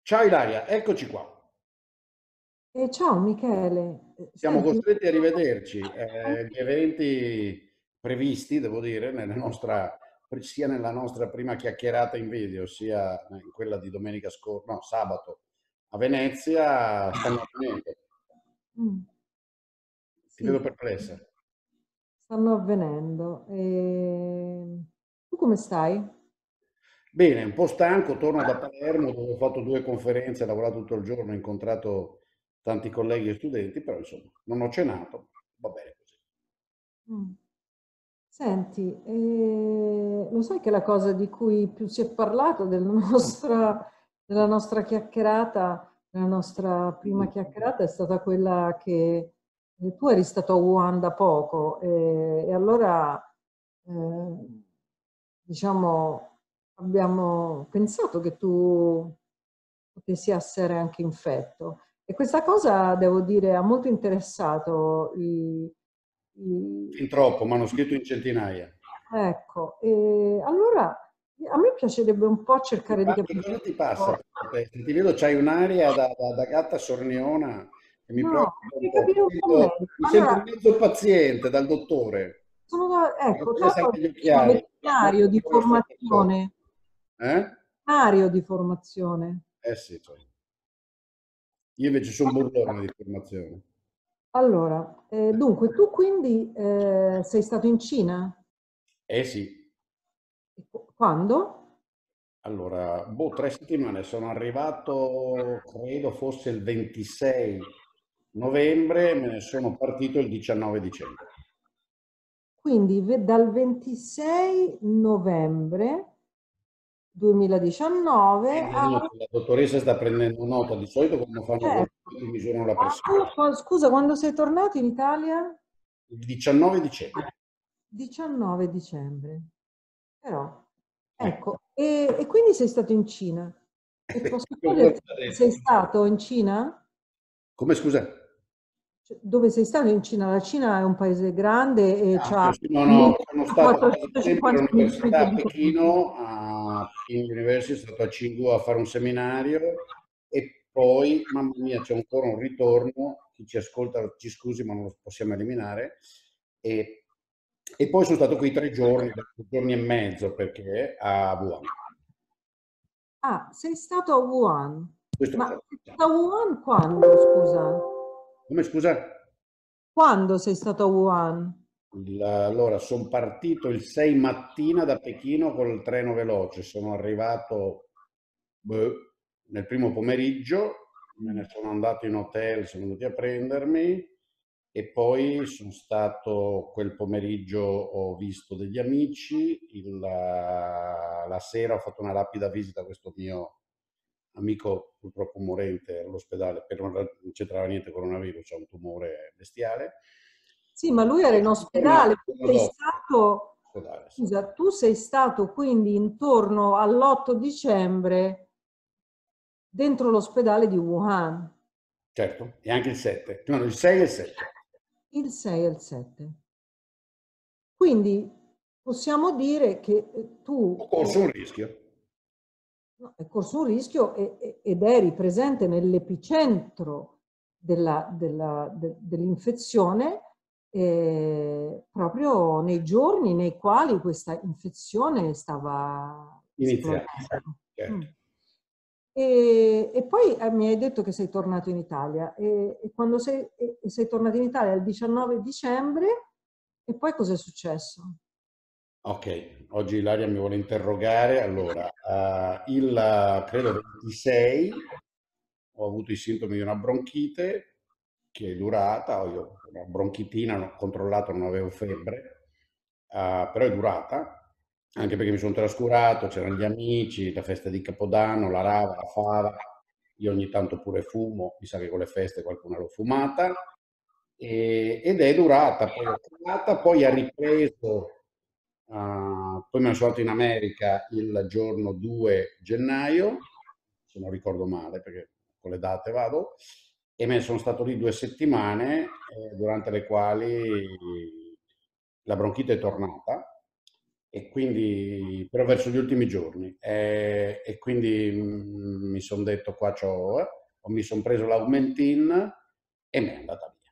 Ciao Ilaria, eccoci qua. Ciao Michele. Siamo Senti, costretti a rivederci. Gli eventi previsti, devo dire, sia nella nostra prima chiacchierata in video, sia in quella di domenica scorsa, no, sabato a Venezia, stanno avvenendo. mm, Ti vedo sì, perplessa. stanno avvenendo. Tu come stai? Bene, un po' stanco, torno da Palermo dove ho fatto due conferenze, ho lavorato tutto il giorno, ho incontrato tanti colleghi e studenti, però insomma non ho cenato, va bene così. Mm. Senti, lo sai che la cosa di cui più si è parlato della nostra chiacchierata, della nostra prima chiacchierata, è stata quella che tu eri stato a Wuhan da poco e allora, eh, diciamo, abbiamo pensato che tu potessi essere anche infetto. E questa cosa, devo dire, ha molto interessato Fin i- troppo, ma hanno scritto in centinaia. Ecco, e allora a me piacerebbe un po' cercare di Che capire. cosa ti passa per la testa? Ti vedo, c'hai un'aria da gatta sorniona che mi No, preoccupa un vorrei po'. capire un po' meglio. Mi sento Allora, un mezzo paziente dal dottore. ecco, Dottore tra sa anche l'altro gli sono occhiali. veterinario di formazione, Eh? veterinario di formazione. Eh sì, cioè. Io invece sono burlone di formazione. Allora, dunque, tu quindi sei stato in Cina? Eh sì. Quando? Allora, boh, 3 settimane. Sono arrivato, credo fosse il 26 novembre, me ne sono partito il 19 dicembre. Quindi dal 26 novembre 2019 Prende nota, la dottoressa sta prendendo nota, di solito quando fanno così certo. ti misurano la pressione. Scusa, quando sei tornato in Italia? Il 19 dicembre. 19 dicembre. Però, Ecco. ecco, e quindi sei stato in Cina. E posso Che vuoi chiederti che dove adesso? sei stato in Cina? Come scusa? Cioè, dove sei stato in Cina? La Cina è un paese grande e ha Sì, no, no, sono stato quasi sempre 450 milioni all'università di a abitanti. Pechino, a Peking University, sono stato a Tsinghua a fare un seminario e poi, mamma mia, c'è ancora un ritorno, chi ci ascolta ci scusi ma non lo possiamo eliminare, e, e poi sono stato qui 3 giorni, 2 giorni e mezzo perché a Wuhan. Ah, sei stato a Wuhan. Questo è Ma stato, sei diciamo. stato a Wuhan quando, scusa? Come scusa? Quando sei stato a Wuhan? Allora, sono partito il 6 mattina da Pechino col treno veloce, sono arrivato nel primo pomeriggio, me ne sono andato in hotel, sono venuti a prendermi e poi sono stato quel pomeriggio, ho visto degli amici, la sera ho fatto una rapida visita a questo mio amico purtroppo morente all'ospedale, non c'entrava niente con coronavirus, c'è un tumore bestiale. Sì, ma lui era E in sono tornato ospedale. il giorno dopo, all'ospedale, sì. Scusa, tu sei stato quindi intorno all'8 dicembre dentro l'ospedale di Wuhan, Certo, e anche il 7, no, il 6 e il 7. il 6 e il 7. Quindi possiamo dire che Ho tu corso un rischio. no, hai corso un rischio ed eri presente nell'epicentro dell'infezione proprio nei giorni nei quali questa infezione stava Iniziale, esplodendo. Mm. certo. E poi mi hai detto che sei tornato in Italia e quando sei tornato in Italia il 19 dicembre e poi cosa è successo? Ok, oggi Ilaria mi vuole interrogare. Allora, credo 26 ho avuto i sintomi di una bronchite che è durata, io una bronchitina, ho controllato, non avevo febbre, però è durata, anche perché mi sono trascurato, c'erano gli amici, la festa di Capodanno, la rava, la fava, io ogni tanto pure fumo, mi sa che con le feste qualcuna l'ho fumata, ed è durata, poi è durata, poi ha ripreso, poi me ne sono andato in America il giorno 2 gennaio, se non ricordo male, perché con le date vado, e me ne sono stato lì 2 settimane, durante le quali la bronchite è tornata e quindi, però verso gli ultimi giorni. E quindi mi sono detto qua mi sono preso l'Augmentin e mi è andata via.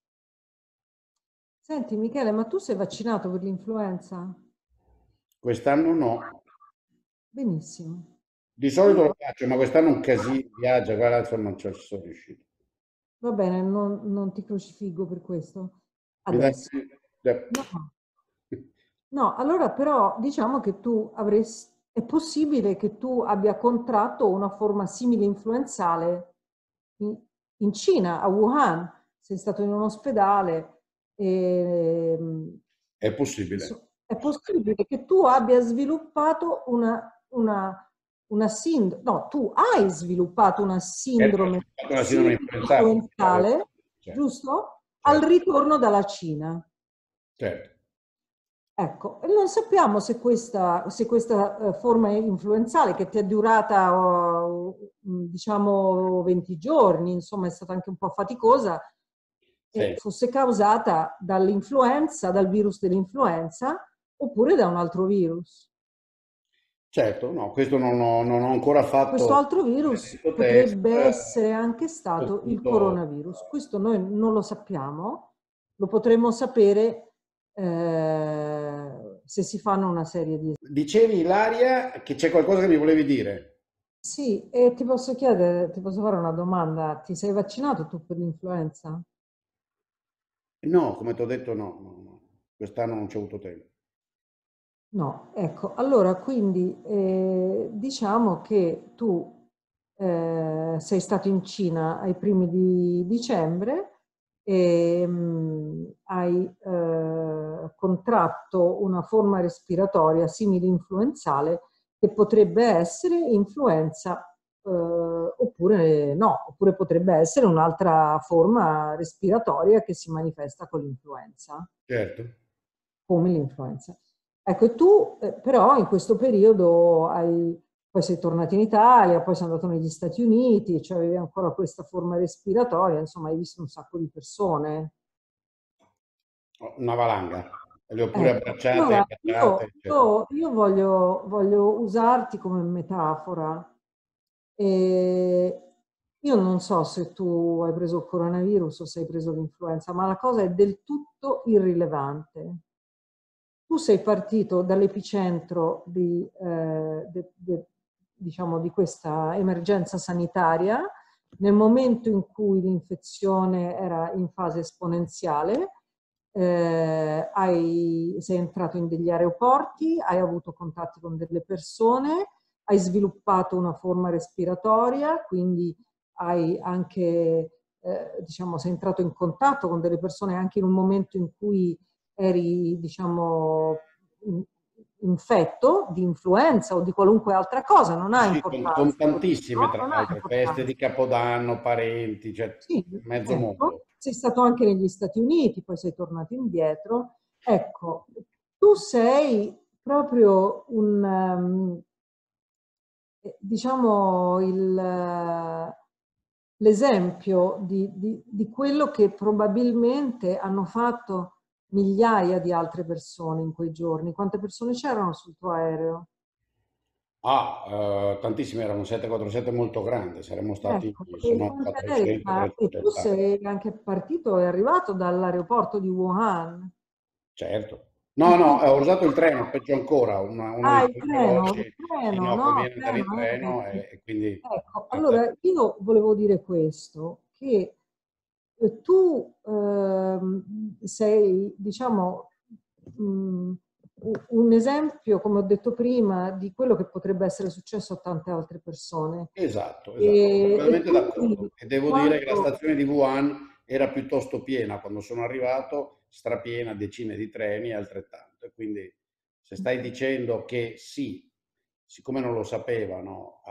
Senti Michele, ma tu sei vaccinato per l'influenza? Quest'anno no. Benissimo. Di solito lo Allora, faccio, ma quest'anno un casino, viaggio, guarda, insomma, non ci sono riuscito. va bene, non ti crocifiggo per questo. Mi dai... Adesso. No, no, allora però diciamo che tu avresti, è possibile che tu abbia contratto una forma simile influenzale in, in Cina, a Wuhan. Sei stato in un ospedale e È possibile. è possibile che tu abbia sviluppato una sindrome, no, tu hai sviluppato una Certo, ho sindrome fatto una sindrome influenzale. influenzale, Certo, giusto? Al certo, ritorno dalla Cina. certo. Ecco, e non sappiamo se questa forma influenzale che ti è durata, diciamo, 20 giorni, insomma, è stata anche un po' faticosa, Sì. fosse causata dall'influenza, dal virus dell'influenza, oppure da un altro virus. Certo, no, questo non ho ancora Questo fatto altro virus questo test. potrebbe essere anche Ho stato il avuto- coronavirus. Questo noi non lo sappiamo, lo potremo sapere se si fanno una serie di. Dicevi, Ilaria, che c'è qualcosa che mi volevi dire? Sì, e ti posso chiedere, ti posso fare una domanda? Ti sei vaccinato tu per l'influenza? No, come ti ho detto, no, no, no. Quest'anno non c'è avuto tempo. No, ecco, allora quindi diciamo che tu sei stato in Cina ai primi di dicembre e hai contratto una forma respiratoria simile influenzale che potrebbe essere influenza oppure no, oppure potrebbe essere un'altra forma respiratoria che si manifesta con l'influenza Certo. come l'influenza. Ecco, e tu però in questo periodo poi sei tornato in Italia, poi sei andato negli Stati Uniti, cioè avevi ancora questa forma respiratoria, insomma hai visto un sacco di persone. Una valanga. Le ho pure Ecco, abbracciate, allora baciate, eccetera. io voglio usarti come metafora. E io non so se tu hai preso il coronavirus o se hai preso l'influenza, ma la cosa è del tutto irrilevante. Tu sei partito dall'epicentro diciamo, di questa emergenza sanitaria nel momento in cui l'infezione era in fase esponenziale, sei entrato in degli aeroporti, hai avuto contatti con delle persone, hai sviluppato una forma respiratoria, quindi hai anche, diciamo, sei entrato in contatto con delle persone anche in un momento in cui eri, diciamo, infetto di influenza o di qualunque altra cosa, non ha Sì, con importanza questo, tantissime, no? tra Non ha l'altro, feste di importanza. Capodanno, parenti, cioè Sì, mezzo ecco, mondo. sei stato anche negli Stati Uniti, poi sei tornato indietro. Ecco, tu sei proprio diciamo, l'esempio di quello che probabilmente hanno fatto migliaia di altre persone in quei giorni. Quante persone c'erano sul tuo aereo? Tantissime, erano un 747 molto grande, saremmo stati, Ecco, e sono quanti aerei? 400, E tu 380. sei anche partito e arrivato dall'aeroporto di Wuhan. Certo. E No, no, quindi, ho usato il treno, peggio ancora, uno di quei veloci. il Sì, treno, no, no, conviene andare in treno, treno e quindi... ecco, allora io volevo dire questo, che tu sei, diciamo, mh, un esempio, come ho detto prima, di quello che potrebbe essere successo a tante altre persone. Esatto, esatto, sono E completamente quindi d'accordo. E devo dire che la quanto. stazione di Wuhan era piuttosto piena quando sono arrivato, strapiena, decine di treni e altrettanto. E quindi se stai dicendo che sì, siccome non lo sapevano,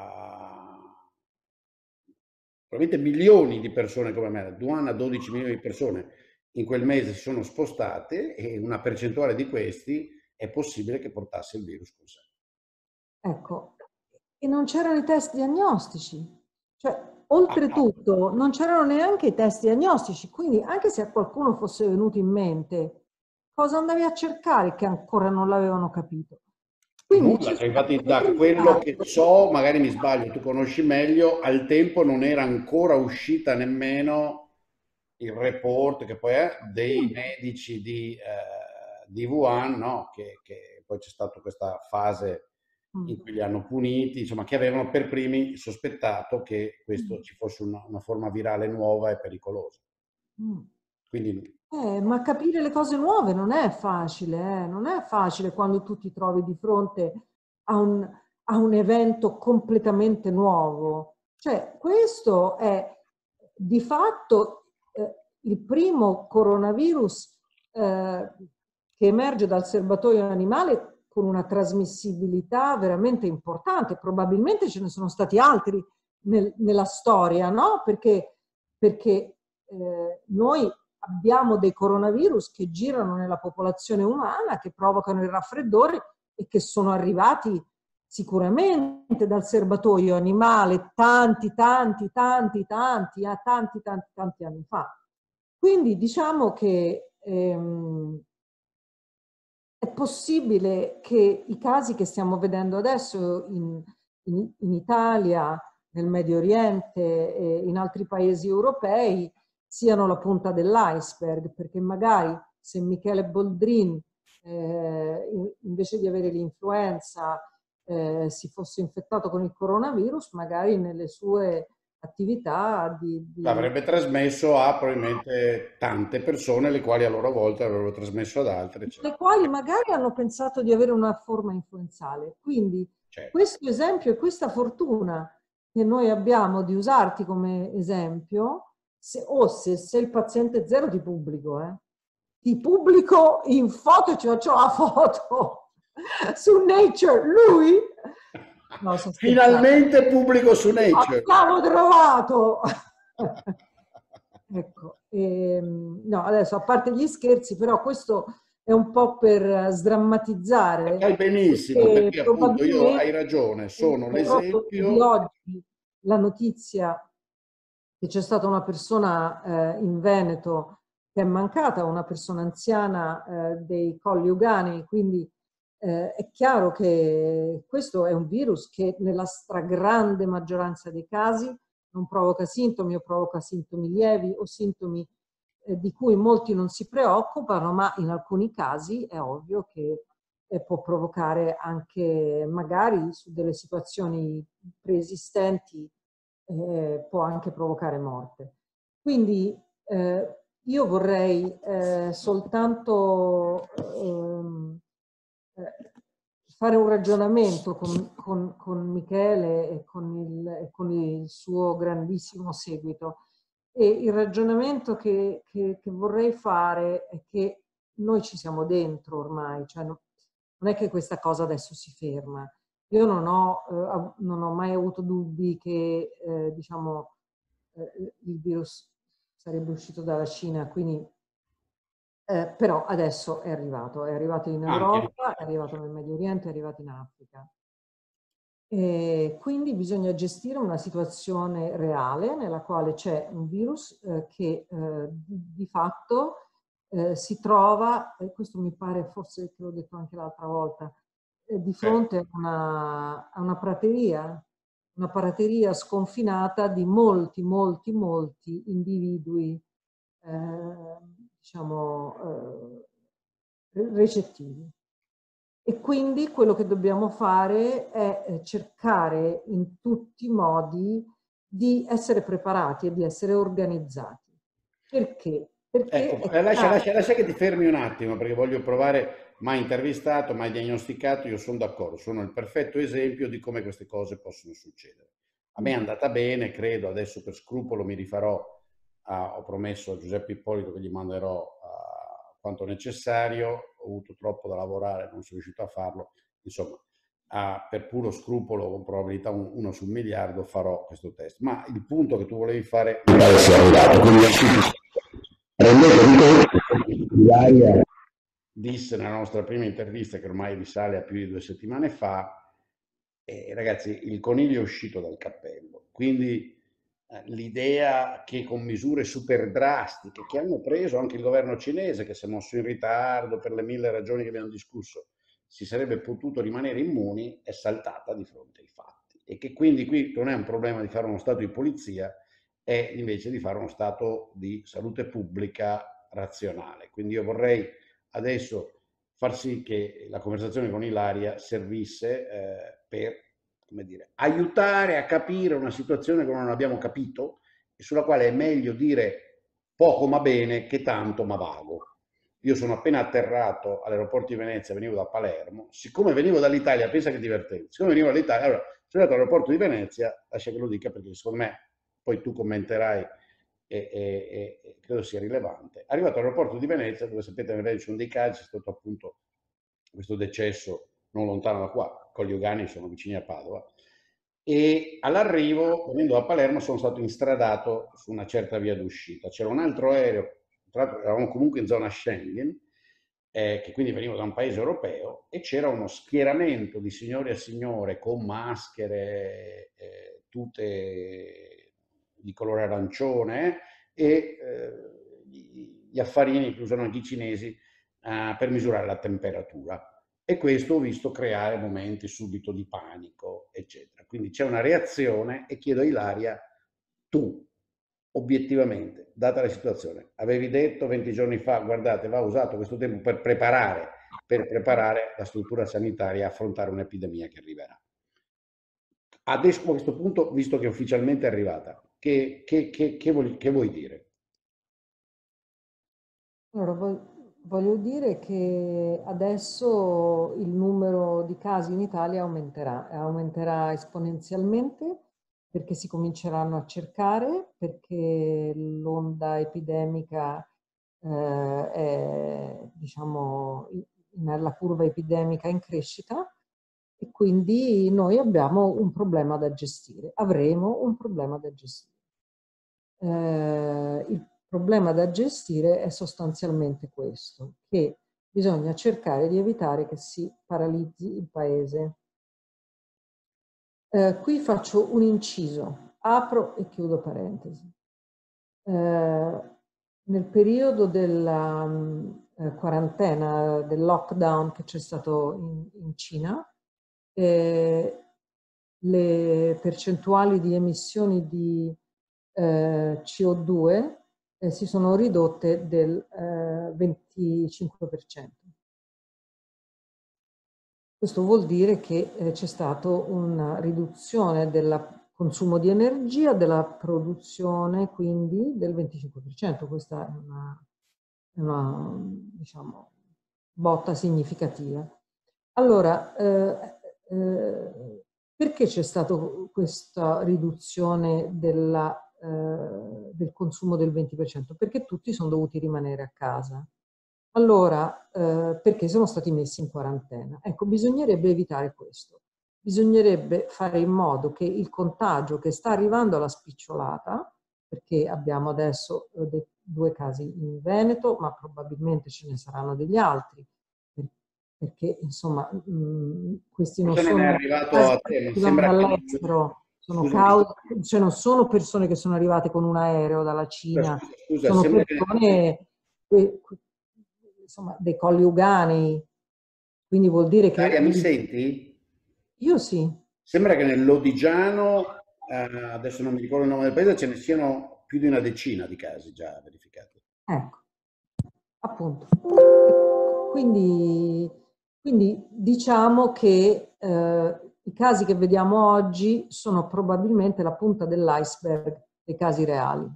probabilmente milioni di persone come me, Wuhan ha 12 milioni di persone, in quel mese si sono spostate e una percentuale di questi è possibile che portasse il virus con sé. Ecco, e non c'erano i test diagnostici, cioè Ah, ah, oltretutto non c'erano neanche i test diagnostici, quindi anche se a qualcuno fosse venuto in mente cosa andavi a cercare che ancora non l'avevano capito? Quindi Nulla, c'è cioè, stato infatti da un quello che ritardo. so, magari mi sbaglio, tu conosci meglio, al tempo non era ancora uscita nemmeno il report che poi è dei medici di Wuhan, no? Che poi c'è stata questa fase Mm. in cui li hanno puniti, insomma, che avevano per primi sospettato che Mm. questo ci fosse una forma virale nuova e pericolosa. Mm. Quindi, Ma capire le cose nuove non è facile, non è facile quando tu ti trovi di fronte a a un evento completamente nuovo. Cioè, questo è di fatto il primo coronavirus che emerge dal serbatoio animale con una trasmissibilità veramente importante. Probabilmente ce ne sono stati altri nella storia, no? Perché noi abbiamo dei coronavirus che girano nella popolazione umana, che provocano il raffreddore e che sono arrivati sicuramente dal serbatoio animale tanti anni fa. Quindi diciamo che è possibile che i casi che stiamo vedendo adesso in Italia, nel Medio Oriente e in altri paesi europei siano la punta dell'iceberg, perché magari se Michele Boldrin invece di avere l'influenza si fosse infettato con il coronavirus, magari nelle sue attività l'avrebbe trasmesso a probabilmente tante persone, le quali a loro volta avrebbero trasmesso ad altre, le eccetera. quali magari hanno pensato di avere una forma influenzale. Quindi Certo. questo esempio e questa fortuna che noi abbiamo di usarti come esempio, se il paziente zero ti pubblico in foto, ci faccio la foto su Nature, lui, no, sto scherzando, Finalmente pubblico su Nature. abbiamo trovato. Ecco, no, adesso a parte gli scherzi, però questo è un po' per E sdrammatizzare, fai benissimo, perché perché appunto io, hai probabilmente ragione, sono proprio di l'esempio. oggi la notizia che c'è stata una persona in Veneto che è mancata, una persona anziana dei Colli Ugani, quindi è chiaro che questo è un virus che nella stragrande maggioranza dei casi non provoca sintomi o provoca sintomi lievi o sintomi di cui molti non si preoccupano, ma in alcuni casi è ovvio che può provocare anche magari su delle situazioni preesistenti può anche provocare morte. Quindi io vorrei soltanto fare un ragionamento con Michele e con il suo grandissimo seguito. E il ragionamento che vorrei fare è che noi ci siamo dentro ormai, cioè non è che questa cosa adesso si ferma. Io non ho mai avuto dubbi che diciamo, il virus sarebbe uscito dalla Cina, quindi, però adesso è arrivato in Anche Europa, è arrivato nel Medio Oriente, è arrivato in Africa. E quindi bisogna gestire una situazione reale nella quale c'è un virus che di fatto si trova, e questo mi pare forse che l'ho detto anche l'altra volta, di fronte a una prateria sconfinata di molti individui, diciamo, recettivi. E quindi quello che dobbiamo fare è cercare in tutti i modi di essere preparati e di essere organizzati. Perché? Perché Ecco, è chiaro. lascia che ti fermi un attimo perché voglio provare, mai intervistato, mai diagnosticato, io sono d'accordo, sono il perfetto esempio di come queste cose possono succedere. A me è andata bene, credo, adesso per scrupolo mi rifarò, ho promesso a Giuseppe Ippolito che gli manderò quanto necessario, ho avuto troppo da lavorare, non sono riuscito a farlo, insomma, per puro scrupolo, con probabilità uno su un miliardo, farò questo test. Ma il punto che tu volevi fare mi pare sia arrivato, quindi rendetevi conto che Ilaria disse nella nostra prima intervista, che ormai risale a più di 2 settimane fa, ragazzi, il coniglio è uscito dal cappello, quindi l'idea che con misure super drastiche che hanno preso anche il governo cinese, che si è mosso in ritardo per le 1000 ragioni che abbiamo discusso, si sarebbe potuto rimanere immuni, è saltata di fronte ai fatti. E che quindi qui non è un problema di fare uno stato di polizia, è invece di fare uno stato di salute pubblica razionale. Quindi io vorrei adesso far sì che la conversazione con Ilaria servisse per, come dire, aiutare a capire una situazione che non abbiamo capito e sulla quale è meglio dire poco ma bene che tanto ma vago. Io sono appena atterrato all'aeroporto di Venezia, venivo da Palermo, siccome venivo dall'Italia, pensa che divertente, siccome venivo dall'Italia, allora sono andato all'aeroporto di Venezia, lascia che lo dica perché secondo me poi tu commenterai e credo sia rilevante. Arrivato all'aeroporto di Venezia, dove sapete nel Veneto ci sono dei casi, c'è stato appunto questo decesso non lontano da qua, Colliugani sono vicini a Padova, e all'arrivo, venendo da Palermo, sono stato instradato su una certa via d'uscita. C'era un altro aereo, tra l'altro eravamo comunque in zona Schengen, che quindi veniva da un paese europeo, e c'era uno schieramento di signori e signore con maschere, tute di colore arancione gli affarini che usano anche i cinesi per misurare la temperatura. E questo ho visto creare momenti subito di panico, eccetera. Quindi c'è una reazione e chiedo a Ilaria, tu, obiettivamente, data la situazione, avevi detto 20 giorni fa, guardate, va usato questo tempo per preparare la struttura sanitaria a affrontare un'epidemia che arriverà. Adesso a questo punto, visto che ufficialmente è arrivata, che vuoi dire? Allora, voglio dire che adesso il numero di casi in Italia aumenterà esponenzialmente perché si cominceranno a cercare, perché l'onda epidemica è, diciamo, la curva epidemica è in crescita e quindi noi abbiamo un problema da gestire, avremo un problema da gestire. Il problema da gestire è sostanzialmente questo, che bisogna cercare di evitare che si paralizzi il paese. Qui faccio un inciso, apro e chiudo parentesi. Nel periodo della quarantena, del lockdown che c'è stato in Cina, le percentuali di emissioni di CO2 si sono ridotte del 25%. Questo vuol dire che c'è stata una riduzione del consumo di energia, della produzione quindi del 25%. Questa è una diciamo, botta significativa. Allora, perché c'è stata questa riduzione del consumo del 20%? Perché tutti sono dovuti rimanere a casa. Allora, perché sono stati messi in quarantena? Ecco, bisognerebbe evitare questo. Bisognerebbe fare in modo che il contagio che sta arrivando alla spicciolata, perché abbiamo adesso 2 casi in Veneto, ma probabilmente ce ne saranno degli altri, perché insomma questi non Forse non è sono arrivato casi a che te, mi arrivano sembra che... dall'estero, Scusami, cioè non sono persone che sono arrivate con un aereo dalla Cina, scusa, sono sembra che... persone insomma, dei colli uganei, quindi vuol dire che Daria, mi senti? io sì, Sembra che nell'Odigiano, adesso non mi ricordo il nome del paese, ce ne siano più di una decina di casi già verificati. ecco, appunto. Quindi, quindi diciamo che i casi che vediamo oggi sono probabilmente la punta dell'iceberg dei casi reali.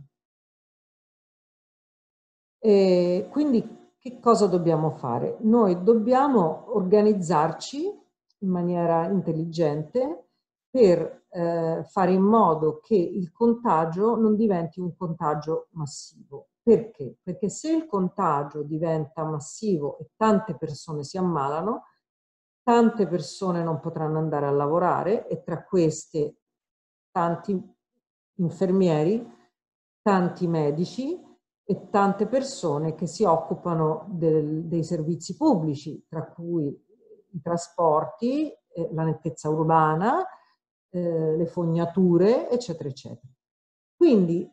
E quindi che cosa dobbiamo fare? Noi dobbiamo organizzarci in maniera intelligente per fare in modo che il contagio non diventi un contagio massivo. Perché? Perché se il contagio diventa massivo e tante persone si ammalano, tante persone non potranno andare a lavorare e tra queste tanti infermieri, tanti medici e tante persone che si occupano dei servizi pubblici, tra cui i trasporti, la nettezza urbana, le fognature, eccetera, eccetera. Quindi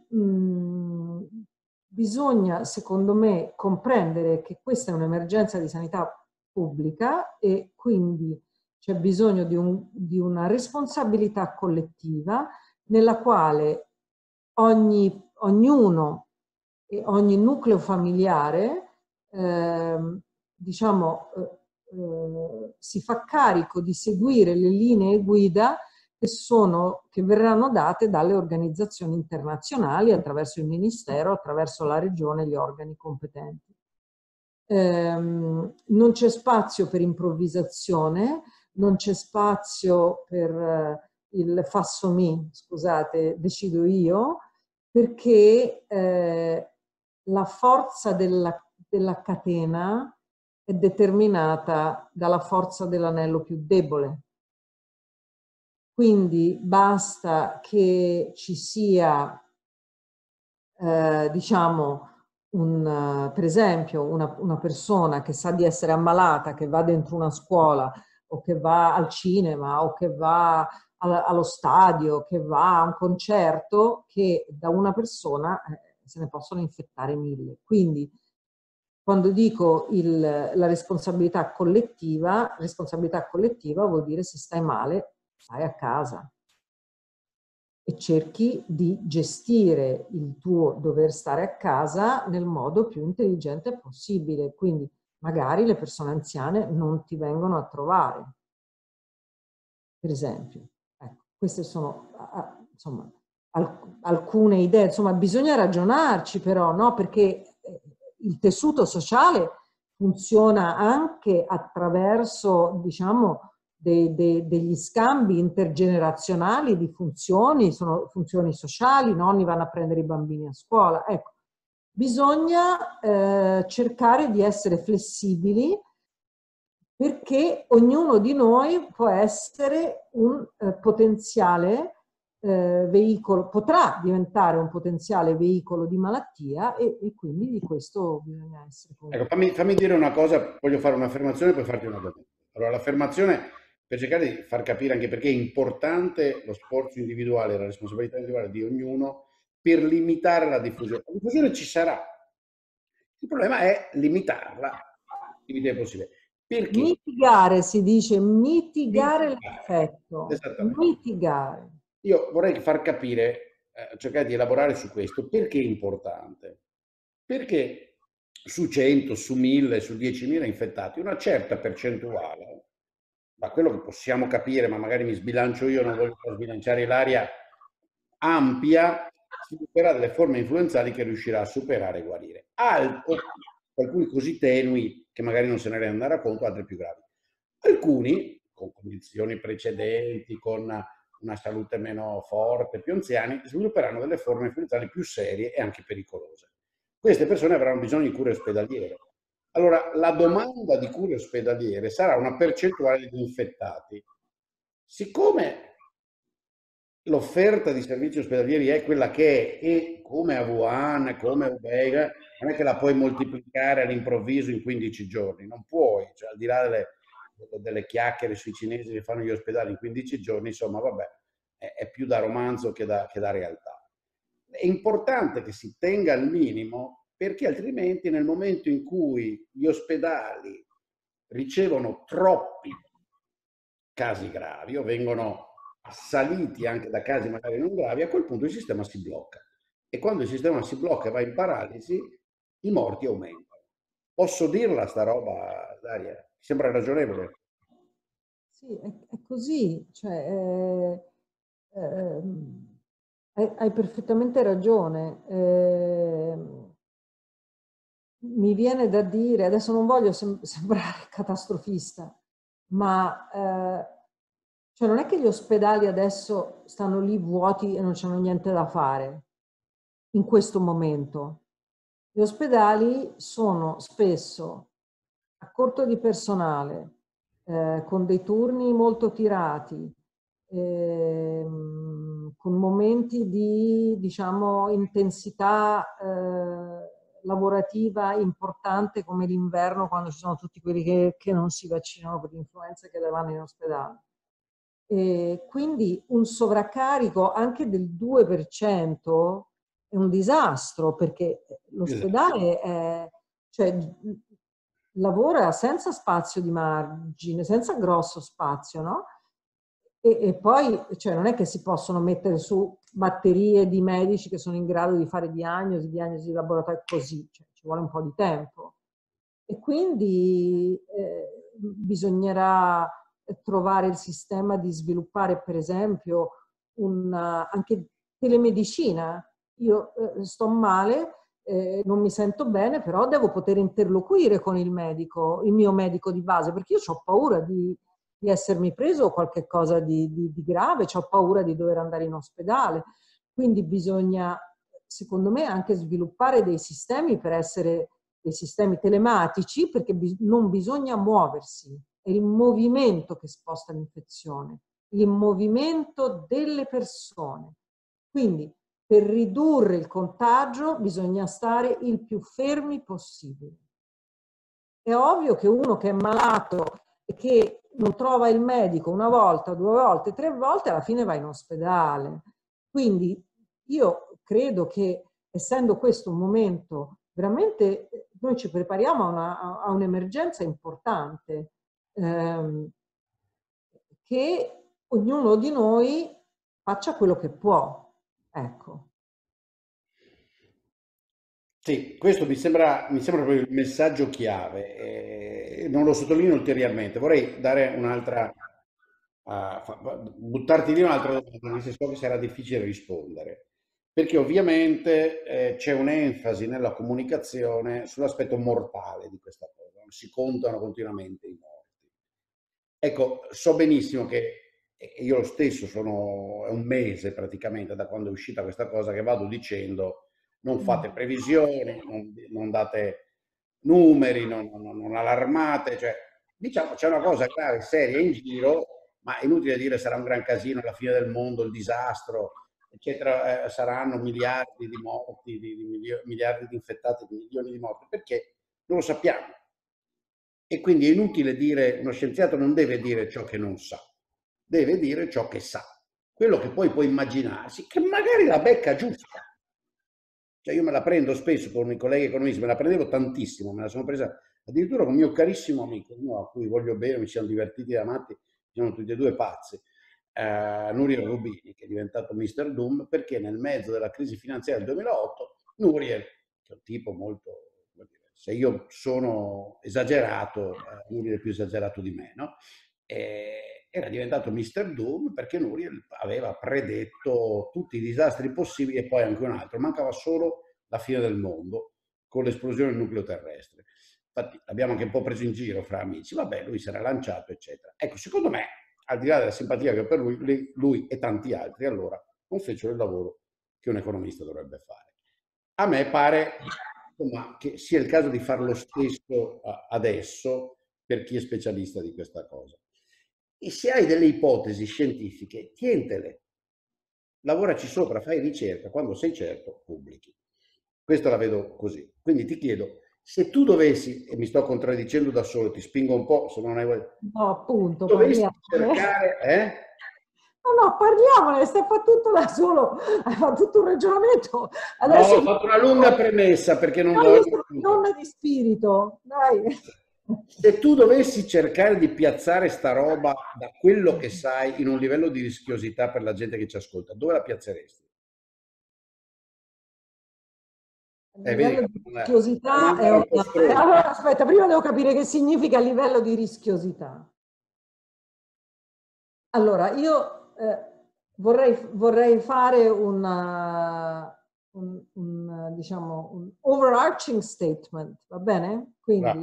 bisogna, secondo me, comprendere che questa è un'emergenza di sanità pubblica e quindi c'è bisogno di una responsabilità collettiva nella quale ognuno e ogni nucleo familiare diciamo, si fa carico di seguire le linee guida che verranno date dalle organizzazioni internazionali attraverso il Ministero, attraverso la Regione e gli organi competenti. Non c'è spazio per improvvisazione, non c'è spazio per il fasso mi, scusate, decido io, perché la forza della catena è determinata dalla forza dell'anello più debole. Quindi basta che ci sia, diciamo, per esempio, una persona che sa di essere ammalata, che va dentro una scuola o che va al cinema o che va allo stadio, che va a un concerto, che da una persona se ne possono infettare 1000. Quindi quando dico la responsabilità collettiva vuol dire se stai male, stai a casa e cerchi di gestire il tuo dover stare a casa nel modo più intelligente possibile. Quindi magari le persone anziane non ti vengono a trovare, per esempio. Ecco, queste sono insomma alcune idee. Insomma, bisogna ragionarci però, no? Perché il tessuto sociale funziona anche attraverso, diciamo, degli scambi intergenerazionali di funzioni, sono funzioni sociali, i nonni vanno a prendere i bambini a scuola. Ecco, bisogna cercare di essere flessibili perché ognuno di noi può essere un potenziale veicolo, potrà diventare un potenziale veicolo di malattia e quindi di questo bisogna essere Ecco, consapevoli. fammi dire una cosa, voglio fare un'affermazione e poi farti una domanda. Allora, l'affermazione per cercare di far capire anche perché è importante lo sforzo individuale, la responsabilità individuale di ognuno per limitare la diffusione. La diffusione ci sarà, il problema è limitarla il più possibile. Perché? Mitigare, si dice, mitigare Mitigare, l'effetto, esattamente. mitigare. Io vorrei far capire, cercare di elaborare su questo, perché è importante. Perché su 100, su 1000, su 10.000 infettati, una certa percentuale, da quello che possiamo capire, ma magari mi sbilancio io, non voglio far sbilanciare l'aria ampia, svilupperà delle forme influenzali che riuscirà a superare e guarire. Alcuni così tenui che magari non se ne renderà conto, altri più gravi. Alcuni, con condizioni precedenti, con una salute meno forte, più anziani, svilupperanno delle forme influenzali più serie e anche pericolose. Queste persone avranno bisogno di cure ospedaliere. Allora, la domanda di cure ospedaliere sarà una percentuale di infettati. Siccome l'offerta di servizi ospedalieri è quella che è, e come a Wuhan, come a Ubega, non è che la puoi moltiplicare all'improvviso in 15 giorni, non puoi, cioè, al di là delle chiacchiere sui cinesi che fanno gli ospedali in 15 giorni, insomma, vabbè, è più da romanzo che da realtà. È importante che si tenga al minimo perché altrimenti nel momento in cui gli ospedali ricevono troppi casi gravi o vengono assaliti anche da casi magari non gravi, a quel punto il sistema si blocca. E quando il sistema si blocca e va in paralisi, i morti aumentano. Posso dirla sta roba, Daria? Mi sembra ragionevole? Sì, è così, cioè, hai perfettamente ragione. Mi viene da dire, adesso non voglio sembrare catastrofista, ma cioè non è che gli ospedali adesso stanno lì vuoti e non c'hanno niente da fare in questo momento. Gli ospedali sono spesso a corto di personale, con dei turni molto tirati, con momenti di, diciamo, intensità lavorativa importante come l'inverno quando ci sono tutti quelli che non si vaccinano per l'influenza che vanno in ospedale. E quindi un sovraccarico anche del 2% è un disastro, perché Esatto. l'ospedale cioè, lavora senza spazio di margine, senza grosso spazio, no? E poi cioè, non è che si possono mettere su batterie di medici che sono in grado di fare diagnosi di laboratorio così, cioè, ci vuole un po' di tempo. E quindi bisognerà trovare il sistema di sviluppare, per esempio, anche telemedicina. Io sto male, non mi sento bene, però devo poter interloquire con il medico, il mio medico di base, perché io ho paura di essermi preso qualche cosa di grave, ho paura di dover andare in ospedale. Quindi bisogna, secondo me, anche sviluppare dei sistemi per essere dei sistemi telematici, perché non bisogna muoversi, è il movimento che sposta l'infezione, il movimento delle persone. Quindi per ridurre il contagio bisogna stare il più fermi possibile. È ovvio che uno che è malato e che non trova il medico una volta, due volte, tre volte, alla fine va in ospedale. Quindi io credo che, essendo questo un momento veramente, noi ci prepariamo a un'emergenza importante, che ognuno di noi faccia quello che può. Ecco. Sì, questo mi sembra proprio il messaggio chiave. Non lo sottolineo ulteriormente. Vorrei dare un'altra, buttarti lì un'altra domanda, nel senso che sarà difficile rispondere, perché ovviamente c'è un'enfasi nella comunicazione sull'aspetto mortale di questa cosa. Si contano continuamente i morti. Ecco, so benissimo che io lo stesso sono, è un mese praticamente da quando è uscita questa cosa che vado dicendo non fate previsioni, non date numeri, non allarmate, cioè diciamo c'è una cosa grave, seria in giro, ma è inutile dire sarà un gran casino, la fine del mondo, il disastro, eccetera, saranno miliardi di morti, miliardi di infettati, milioni di morti, perché non lo sappiamo. E quindi è inutile dire, uno scienziato non deve dire ciò che non sa, deve dire ciò che sa. Quello che poi può immaginarsi, che magari la becca giusta. Cioè io me la prendo spesso con i colleghi economisti, me la prendevo tantissimo, me la sono presa addirittura con un mio carissimo amico, uno a cui voglio bene, mi siamo divertiti da matti, siamo tutti e due pazzi, Nuriel Rubini, che è diventato Mr. Doom, perché nel mezzo della crisi finanziaria del 2008, Nuriel, che è un tipo molto, se io sono esagerato, Nuriel è più esagerato di me, no? Era diventato Mr. Doom perché Nuriel aveva predetto tutti i disastri possibili e poi anche un altro. Mancava solo la fine del mondo con l'esplosione del nucleo terrestre. Infatti l'abbiamo anche un po' preso in giro fra amici. Vabbè, lui si era lanciato, eccetera. Ecco, secondo me, al di là della simpatia che ho per lui e tanti altri allora non fecero il lavoro che un economista dovrebbe fare. A me pare insomma, che sia il caso di fare lo stesso adesso per chi è specialista di questa cosa. E se hai delle ipotesi scientifiche, tientele, lavoraci sopra, fai ricerca, quando sei certo, pubblichi. Questa la vedo così. Quindi ti chiedo, se tu dovessi, e mi sto contraddicendo da solo, ti spingo un po', se non hai voglia, No, appunto, dovessi parliamone. cercare, No, no, parliamone, stai fatto tutto da solo, hai fatto tutto un ragionamento. No, Adesso ho ti fatto una lunga premessa perché non no, io voglio. sono donna di spirito, dai. Se tu dovessi cercare di piazzare sta roba da quello che sai in un livello di rischiosità per la gente che ci ascolta, dove la piazzeresti? Il Vedi livello che di la rischiosità domanda è era un po' una... stronza. Allora, aspetta, prima devo capire che significa livello di rischiosità. Allora, io vorrei fare diciamo, un overarching statement, va bene? Bravo. Quindi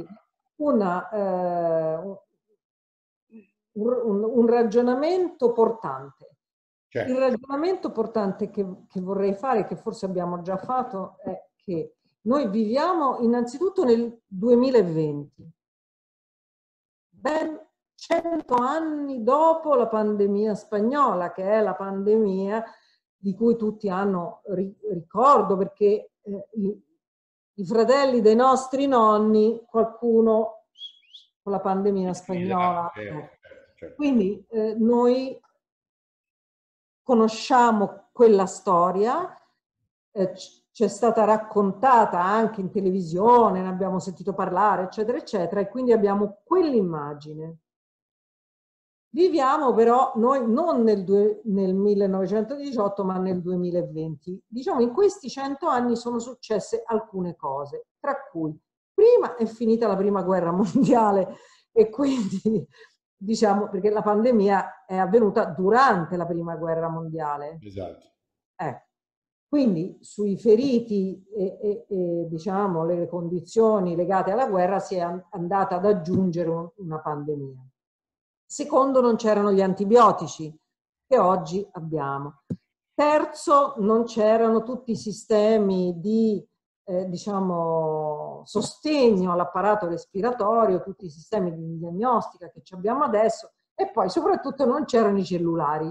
un ragionamento portante. Il Certo, ragionamento portante che vorrei fare, che forse abbiamo già fatto, è che noi viviamo innanzitutto nel 2020, ben 100 anni dopo la pandemia spagnola, che è la pandemia di cui tutti hanno ricordo, perché i fratelli dei nostri nonni, qualcuno con la pandemia esatto, spagnola. certo, certo. Quindi noi conosciamo quella storia, ci è stata raccontata anche in televisione, ne abbiamo sentito parlare, eccetera, eccetera, e quindi abbiamo quell'immagine. Viviamo però noi non nel 1918, ma nel 2020. Diciamo, in questi 100 anni sono successe alcune cose, tra cui prima è finita la prima guerra mondiale e quindi, diciamo, perché la pandemia è avvenuta durante la prima guerra mondiale. Esatto. Quindi sui feriti e diciamo, le condizioni legate alla guerra si è andata ad aggiungere una pandemia. Secondo, non c'erano gli antibiotici che oggi abbiamo. Terzo, non c'erano tutti i sistemi di diciamo, sostegno all'apparato respiratorio, tutti i sistemi di diagnostica che abbiamo adesso, e poi soprattutto non c'erano i cellulari.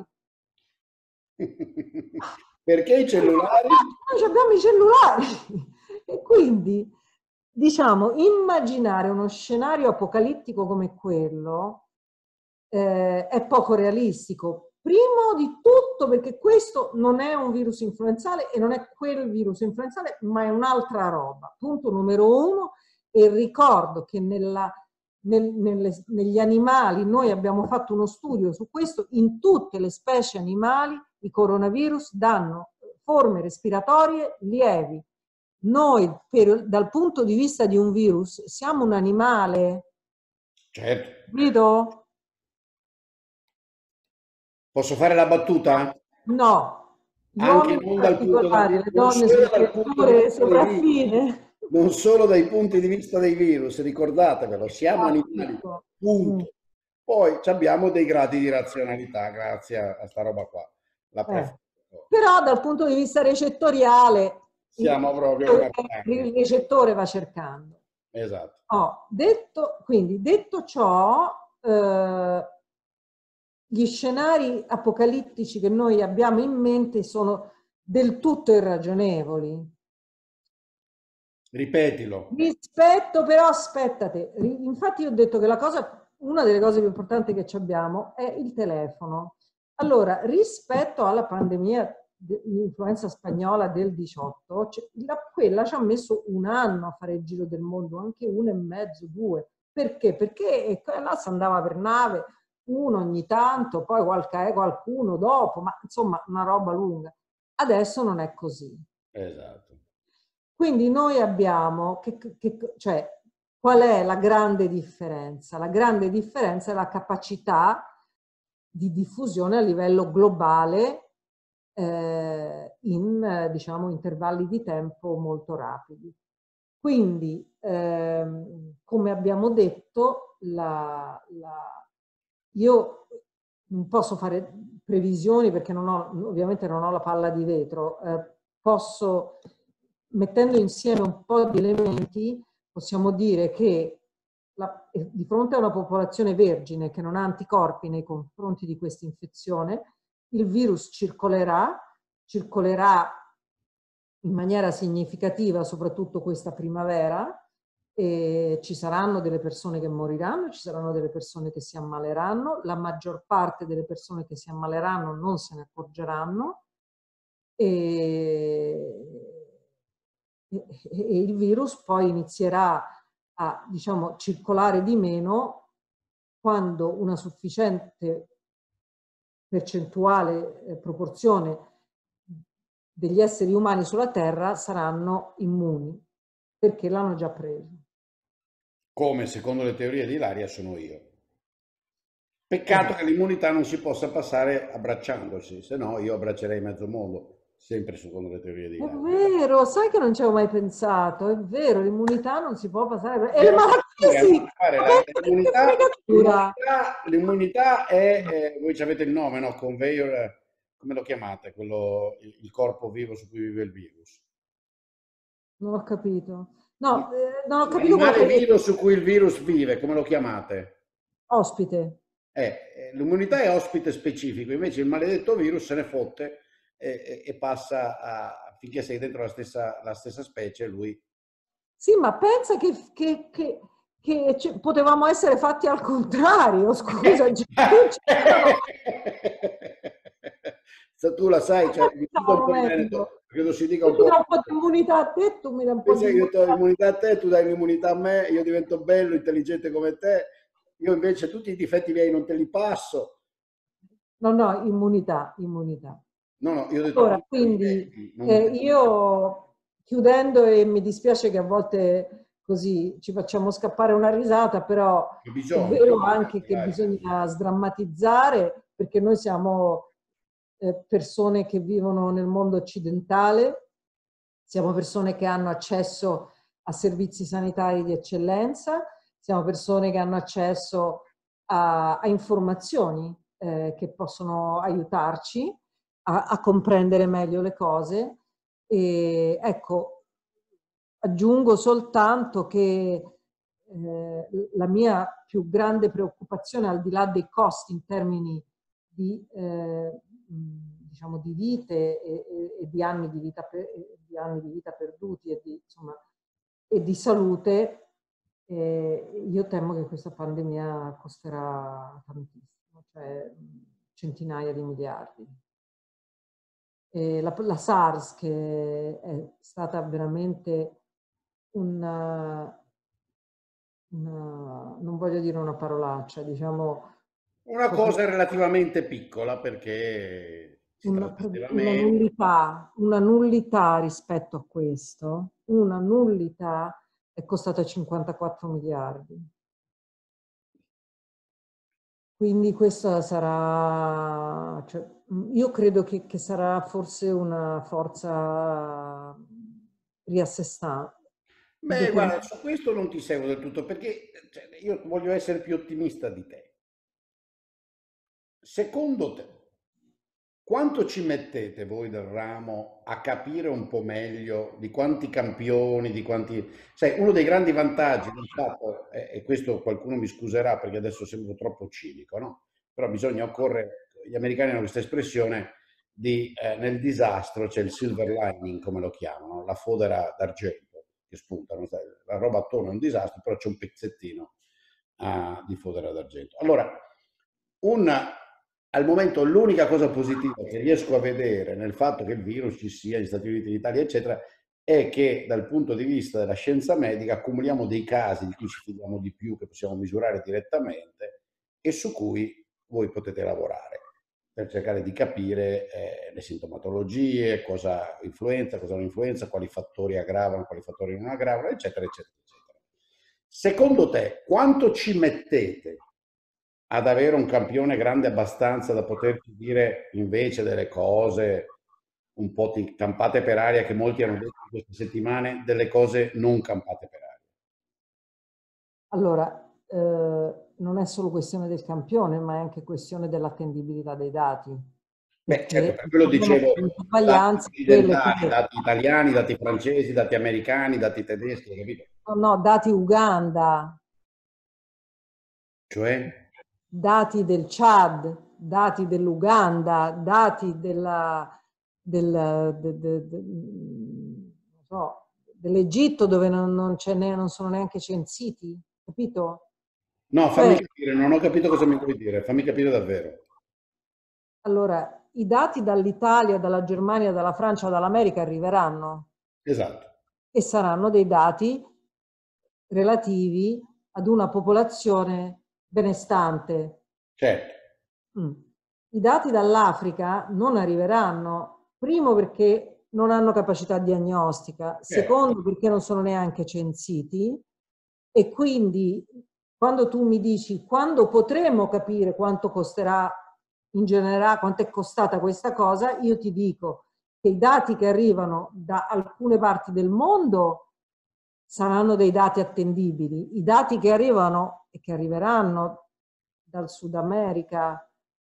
Perché i cellulari? Noi abbiamo i cellulari e quindi, diciamo, immaginare uno scenario apocalittico come quello è poco realistico. Primo di tutto perché questo non è un virus influenzale e non è quel virus influenzale, ma è un'altra roba. Punto numero uno. E ricordo che negli animali noi abbiamo fatto uno studio su questo, in tutte le specie animali i coronavirus danno forme respiratorie lievi. Noi dal punto di vista di un virus siamo un animale. Certo. Capito? Posso fare la battuta? No, gli Anche uomini non dal punto particolari, le donne solo sono dal punto di creature vista dei virus, sopraffine. non solo dai punti di vista dei virus, ricordatevelo, siamo animali, Ecco. punto. Poi abbiamo dei gradi di razionalità grazie a sta roba qua. Però dal punto di vista recettoriale siamo proprio il recettore va cercando. Esatto. Detto ciò, gli scenari apocalittici che noi abbiamo in mente sono del tutto irragionevoli. Ripetilo. Rispetto, però aspettate, infatti io ho detto che una delle cose più importanti che abbiamo è il telefono. Allora, rispetto alla pandemia di influenza spagnola del 18, quella ci ha messo un anno a fare il giro del mondo, anche 1 anno e mezzo, 2. Perché? Perché là si andava per nave, uno ogni tanto, poi qualcuno dopo, ma insomma una roba lunga. Adesso non è così. Esatto. Quindi noi abbiamo, cioè, qual è la grande differenza? La grande differenza è la capacità di diffusione a livello globale in diciamo, intervalli di tempo molto rapidi. Quindi, come abbiamo detto, io non posso fare previsioni perché ovviamente non ho la palla di vetro, posso, mettendo insieme un po' di elementi, possiamo dire che di fronte a una popolazione vergine che non ha anticorpi nei confronti di questa infezione, il virus circolerà in maniera significativa, soprattutto questa primavera, e ci saranno delle persone che moriranno, ci saranno delle persone che si ammaleranno, la maggior parte delle persone che si ammaleranno non se ne accorgeranno e il virus poi inizierà a, diciamo, circolare di meno quando una sufficiente percentuale, proporzione degli esseri umani sulla Terra saranno immuni, perché l'hanno già preso. Come secondo le teorie di Ilaria sono io. Peccato che l'immunità non si possa passare abbracciandosi, se no io abbraccerei mezzo mondo, sempre secondo le teorie di Ilaria. È vero, sai che non ci avevo mai pensato, è vero, l'immunità non si può passare. E le malattie sì! L'immunità è, voi avete il nome, no? Conveyor, come lo chiamate? Il corpo vivo su cui vive il virus. Non ho capito. No, non ho capito l'animale vivo su cui il virus vive, come lo chiamate? Ospite. L'immunità è ospite specifico, invece il maledetto virus se ne fotte e passa finché sei dentro la stessa specie, lui. Sì, ma pensa che potevamo essere fatti al contrario, scusa. Tu la sai, cioè, mi dico un Stavo po' in venendo. Veneto, credo si dica Io un ti do po'. un po' di immunità a te, tu mi dai un po' di Pensa che io do immunità. l'immunità a te, tu dai l'immunità a me, io divento bello, intelligente come te, io invece tutti i difetti miei non te li passo. No, no, immunità, immunità. No, no, io ho detto Allora, tutti i quindi difetti, non te li io chiudendo, e mi dispiace che a volte così ci facciamo scappare una risata, però ho è bisogno. vero anche che Ilaria. bisogna sdrammatizzare, perché noi siamo persone che vivono nel mondo occidentale, siamo persone che hanno accesso a servizi sanitari di eccellenza, siamo persone che hanno accesso a informazioni che possono aiutarci a comprendere meglio le cose. E ecco, aggiungo soltanto che la mia più grande preoccupazione, al di là dei costi in termini di, diciamo, di vite e di anni di vita, di anni di vita perduti e di, insomma, e di salute, io temo che questa pandemia costerà tantissimo, cioè centinaia di miliardi. E la SARS, che è stata veramente non voglio dire una parolaccia, diciamo Una proprio cosa relativamente piccola perché si trasmetteva meno. una nullità rispetto a questo, una nullità è costata 54 miliardi. Quindi questa sarà, cioè, io credo che sarà forse una forza riassestata. Beh, Dopo, guarda, su questo non ti seguo del tutto perché cioè, io voglio essere più ottimista di te. Secondo te, quanto ci mettete voi del ramo a capire un po' meglio di quanti campioni, di quanti... Sai, uno dei grandi vantaggi del fatto, e questo qualcuno mi scuserà perché adesso sembro troppo cinico, no? Però bisogna occorre, gli americani hanno questa espressione di nel disastro c'è il silver lining, come lo chiamano, la fodera d'argento che spunta, no? La roba attorno è un disastro, però c'è un pezzettino di fodera d'argento. Allora, al momento l'unica cosa positiva che riesco a vedere nel fatto che il virus ci sia negli Stati Uniti, in Italia, eccetera, è che dal punto di vista della scienza medica accumuliamo dei casi di cui ci fidiamo di più, che possiamo misurare direttamente e su cui voi potete lavorare per cercare di capire le sintomatologie, cosa influenza, cosa non influenza, quali fattori aggravano, quali fattori non aggravano, eccetera, eccetera, eccetera. Secondo te, quanto ci mettete ad avere un campione grande abbastanza da poterti dire invece delle cose un po' campate per aria che molti hanno detto in queste settimane, delle cose non campate per aria? allora, non è solo questione del campione, ma è anche questione dell'attendibilità dei dati, Beh, certo, perché per il quello problema dicevo delle dati uguaglianze è quello occidentali, che, dati italiani, dati francesi, dati americani, dati tedeschi, capito? no, no, dati Uganda, Cioè, dati del Chad, dati dell'Uganda, dati non so, dell'Egitto, dove non sono neanche censiti, capito? no, fammi Cioè, capire, non ho capito cosa mi vuoi dire, fammi capire davvero. allora, i dati dall'Italia, dalla Germania, dalla Francia, dall'America arriveranno Esatto, e saranno dei dati relativi ad una popolazione benestante. certo, Mm. I dati dall'Africa non arriveranno, primo perché non hanno capacità diagnostica, certo. secondo perché non sono neanche censiti, e quindi quando tu mi dici quando potremo capire quanto costerà in generale, quanto è costata questa cosa, io ti dico che i dati che arrivano da alcune parti del mondo saranno dei dati attendibili. I dati che arrivano e che arriveranno dal Sud America,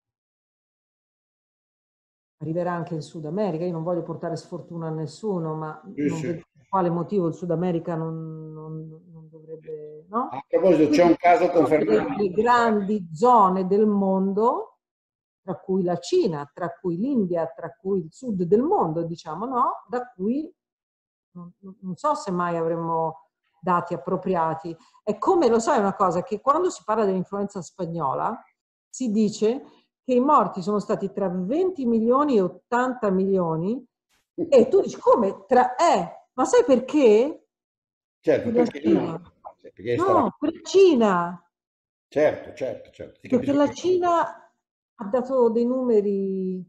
arriverà anche in Sud America. Io non voglio portare sfortuna a nessuno, ma Sì, non sì. vedo per quale motivo il Sud America non dovrebbe, no? A proposito, c'è un caso confermato. Le grandi zone del mondo, tra cui la Cina, tra cui l'India, tra cui il sud del mondo, diciamo, no? Da cui non so se mai avremo dati appropriati. È come, lo sai una cosa, che quando si parla dell'influenza spagnola si dice che i morti sono stati tra 20 milioni e 80 milioni, e tu dici come? Ma sai perché? Certo, Per la perché no? Cina. Perché sta la... No, per la Cina. Certo, certo, certo. Ti Perché capisco la Cina ha dato dei numeri.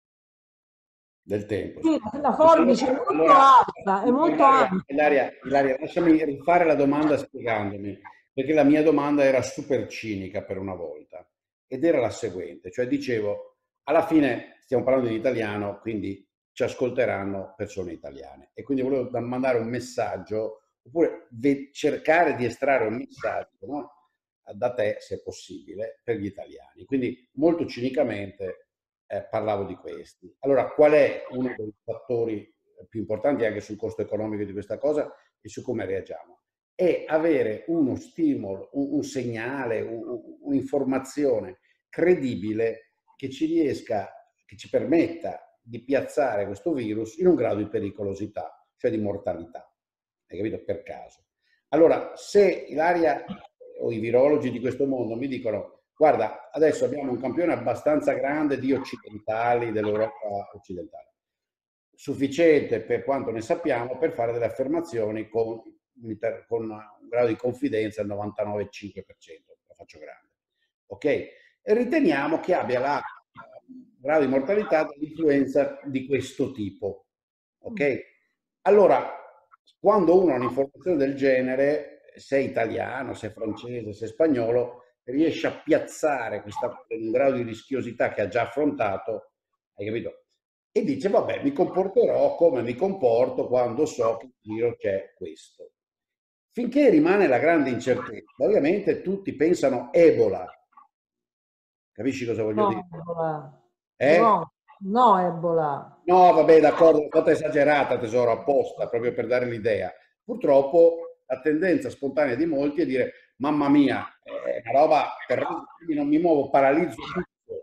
del tempo. Sì, Sì. la forbice è molto Allora, alta, è molto ampia. Ilaria, lasciami rifare la domanda spiegandomi, perché la mia domanda era super cinica per una volta, ed era la seguente, cioè dicevo, alla fine stiamo parlando in italiano, quindi ci ascolteranno persone italiane, e quindi volevo mandare un messaggio, oppure cercare di estrarre un messaggio, no? Da te, se possibile, per gli italiani. Quindi molto cinicamente parlavo di questi. Allora, qual è uno dei fattori più importanti anche sul costo economico di questa cosa e su come reagiamo? È avere uno stimolo, un segnale, un'informazione credibile che ci riesca, che ci permetta di piazzare questo virus in un grado di pericolosità, cioè di mortalità. Hai capito? Per caso. Allora, se Ilaria o i virologi di questo mondo mi dicono: guarda, adesso abbiamo un campione abbastanza grande di occidentali, dell'Europa occidentale, sufficiente per quanto ne sappiamo per fare delle affermazioni con un grado di confidenza del 99,5%, la faccio grande. Ok? E riteniamo che abbia la grado di mortalità dell'influenza di questo tipo. Ok? Allora, quando uno ha un'informazione del genere, se è italiano, se è francese, se è spagnolo, riesce a piazzare questa cosa in un grado di rischiosità che ha già affrontato, hai capito? E dice, vabbè, mi comporterò come mi comporto quando so che in giro c'è questo. Finché rimane la grande incertezza, ovviamente tutti pensano Ebola. Capisci cosa voglio No, dire? Ebola. Eh? Wrong. No, Ebola. No, vabbè, d'accordo, è stata esagerata, tesoro, apposta, proprio per dare l'idea. Purtroppo la tendenza spontanea di molti è dire, mamma mia, è una roba terribile, quindi non mi muovo, paralizzo tutto.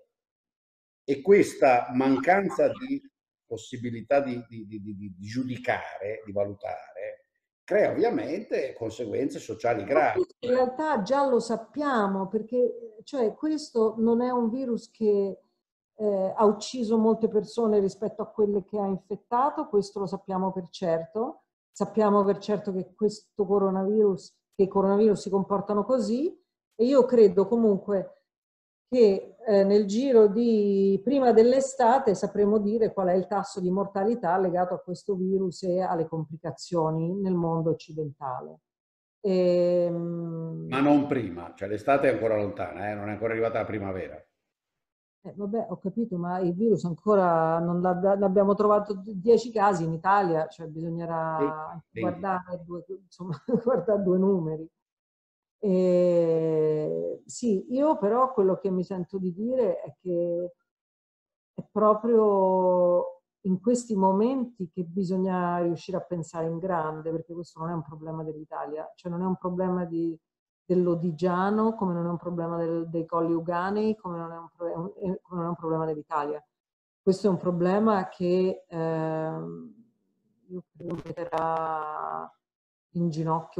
E questa mancanza di possibilità di giudicare, di valutare, crea ovviamente conseguenze sociali Ma gravi. questo in realtà già lo sappiamo, perché cioè, questo non è un virus che ha ucciso molte persone rispetto a quelle che ha infettato, questo lo sappiamo per certo. Sappiamo per certo che che i coronavirus si comportano così, e io credo comunque che nel giro di prima dell'estate sapremo dire qual è il tasso di mortalità legato a questo virus e alle complicazioni nel mondo occidentale. Ma Ehm, non prima, cioè l'estate è ancora lontana, non è ancora arrivata la primavera. Vabbè, ho capito, ma il virus ancora non ne abbiamo trovato 10 casi in Italia, cioè bisognerà 20, 20. guardare insomma, guardare due numeri. Sì, io però quello che mi sento di dire è che è proprio in questi momenti che bisogna riuscire a pensare in grande, perché questo non è un problema dell'Italia, cioè non è un problema dell'Odigiano, come non è un problema dei Colli Euganei, come non è un problema dell'Italia. Questo è un problema che io credo metterà in ginocchio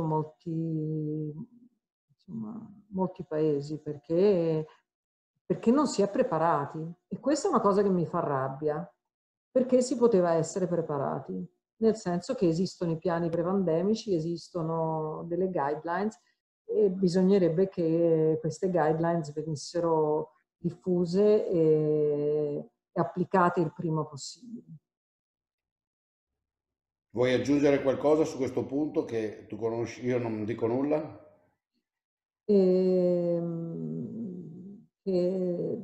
insomma, molti paesi, perché non si è preparati. E questa è una cosa che mi fa rabbia, perché si poteva essere preparati, nel senso che esistono i piani prepandemici, esistono delle guidelines, e bisognerebbe che queste guidelines venissero diffuse e applicate il prima possibile. Vuoi aggiungere qualcosa su questo punto che tu conosci? Io non dico nulla? Che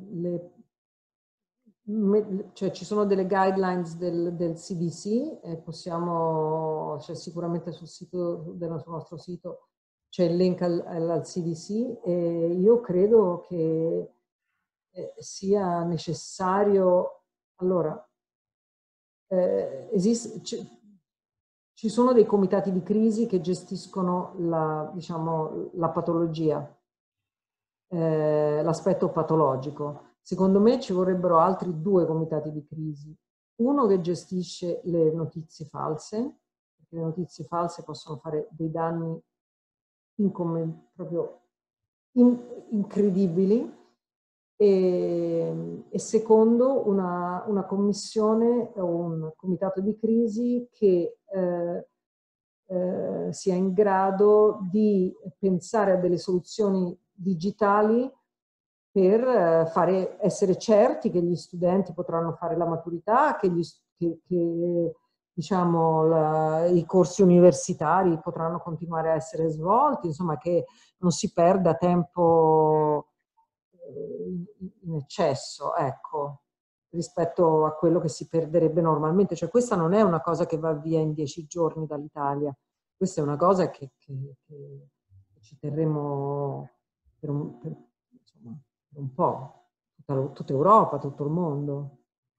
cioè ci sono delle guidelines del CDC, e cioè sicuramente sul nostro sito c'è il link al CDC, e io credo che sia necessario. Allora, ci sono dei comitati di crisi che gestiscono diciamo, la patologia, l'aspetto patologico. Secondo me ci vorrebbero altri due comitati di crisi. Uno che gestisce le notizie false, perché le notizie false possono fare dei danni proprio incredibili, e secondo una commissione o un comitato di crisi che sia in grado di pensare a delle soluzioni digitali per essere certi che gli studenti potranno fare la maturità, che, diciamo, i corsi universitari potranno continuare a essere svolti, insomma che non si perda tempo in eccesso, ecco, rispetto a quello che si perderebbe normalmente. Cioè questa non è una cosa che va via in 10 giorni dall'Italia, questa è una cosa che ci terremo insomma, per un po', tutta Europa, tutto il mondo.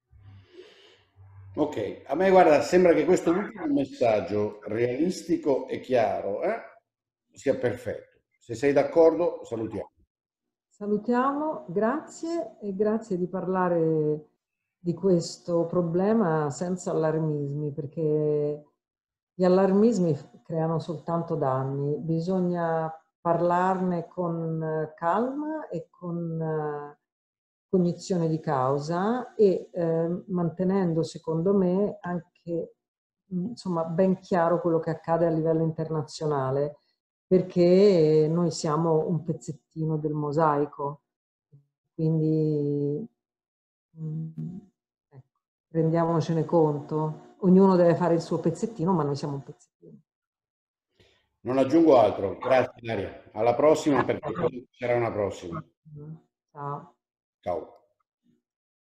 Ok, a me guarda, sembra che questo ultimo messaggio realistico e chiaro, sia perfetto. Se sei d'accordo, salutiamo. Salutiamo, grazie e grazie di parlare di questo problema senza allarmismi, perché gli allarmismi creano soltanto danni. Bisogna parlarne con calma e con cognizione di causa e mantenendo, secondo me, anche insomma, ben chiaro quello che accade a livello internazionale, perché noi siamo un pezzettino del mosaico, quindi ecco, rendiamocene conto. Ognuno deve fare il suo pezzettino, ma noi siamo un pezzettino. Non aggiungo altro. Grazie, Ilaria. Alla prossima, perché poi ci sarà una prossima. Ciao. Ciao.